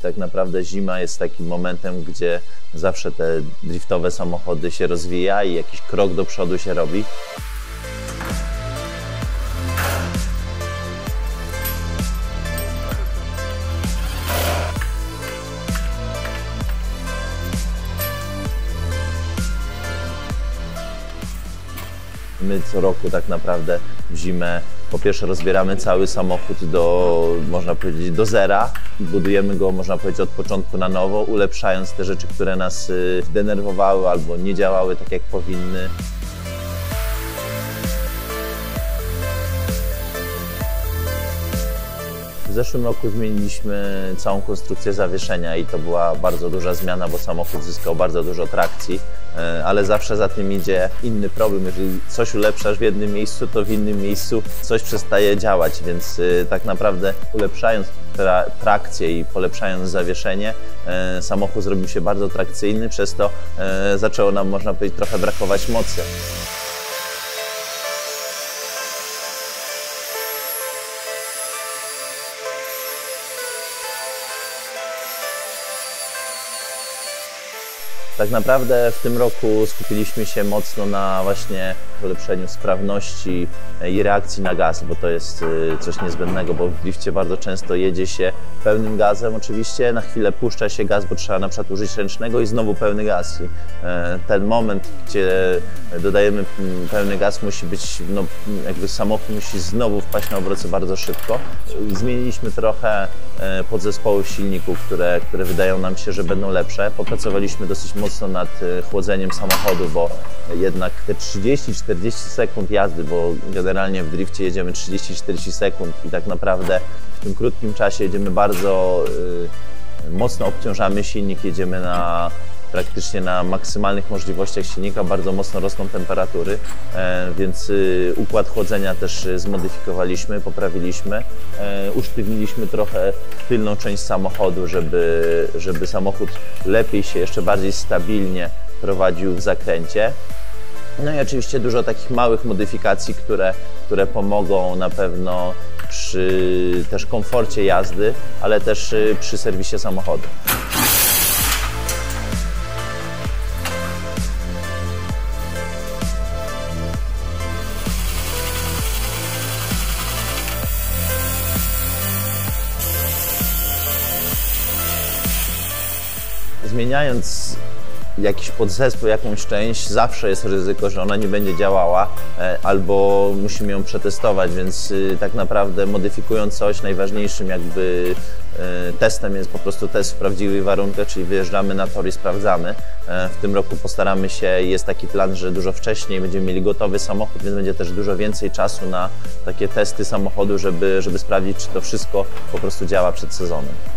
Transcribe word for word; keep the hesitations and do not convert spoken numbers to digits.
Tak naprawdę zima jest takim momentem, gdzie zawsze te driftowe samochody się rozwija i jakiś krok do przodu się robi. My co roku tak naprawdę w zimę po pierwsze rozbieramy cały samochód do, można powiedzieć, do zera i budujemy go, można powiedzieć, od początku na nowo, ulepszając te rzeczy, które nas denerwowały albo nie działały tak jak powinny. W zeszłym roku zmieniliśmy całą konstrukcję zawieszenia i to była bardzo duża zmiana, bo samochód zyskał bardzo dużo trakcji, ale zawsze za tym idzie inny problem. Jeżeli coś ulepszasz w jednym miejscu, to w innym miejscu coś przestaje działać, więc tak naprawdę ulepszając tra trakcję i polepszając zawieszenie, samochód zrobił się bardzo trakcyjny, przez to zaczęło nam, można powiedzieć, trochę brakować mocy. Tak naprawdę w tym roku skupiliśmy się mocno na właśnie polepszeniu sprawności i reakcji na gaz, bo to jest coś niezbędnego, bo w drifcie bardzo często jedzie się pełnym gazem oczywiście, na chwilę puszcza się gaz, bo trzeba na przykład użyć ręcznego i znowu pełny gaz. I ten moment, gdzie dodajemy pełny gaz, musi być, no, jakby samochód musi znowu wpaść na obroty bardzo szybko. Zmieniliśmy trochę podzespołów silników, które, które wydają nam się, że będą lepsze. Popracowaliśmy dosyć mocno nad chłodzeniem samochodu, bo jednak te trzydzieści czterdzieści sekund jazdy, bo generalnie w drifcie jedziemy trzydzieści czterdzieści sekund i tak naprawdę w tym krótkim czasie jedziemy bardzo y, mocno obciążamy silnik, jedziemy na praktycznie na maksymalnych możliwościach silnika, bardzo mocno rosną temperatury, e, więc y, układ chłodzenia też zmodyfikowaliśmy, poprawiliśmy, e, usztywniliśmy trochę tylną część samochodu, żeby, żeby samochód lepiej się, jeszcze bardziej stabilnie prowadził w zakręcie. No i oczywiście dużo takich małych modyfikacji, które, które pomogą na pewno przy też komforcie jazdy, ale też przy serwisie samochodu. Zmieniając jakiś podzespół, jakąś część, zawsze jest ryzyko, że ona nie będzie działała albo musimy ją przetestować, więc tak naprawdę modyfikując coś, najważniejszym jakby testem jest po prostu test w prawdziwych warunkach, czyli wyjeżdżamy na tor i sprawdzamy. W tym roku postaramy się, jest taki plan, że dużo wcześniej będziemy mieli gotowy samochód, więc będzie też dużo więcej czasu na takie testy samochodu, żeby, żeby sprawdzić, czy to wszystko po prostu działa przed sezonem.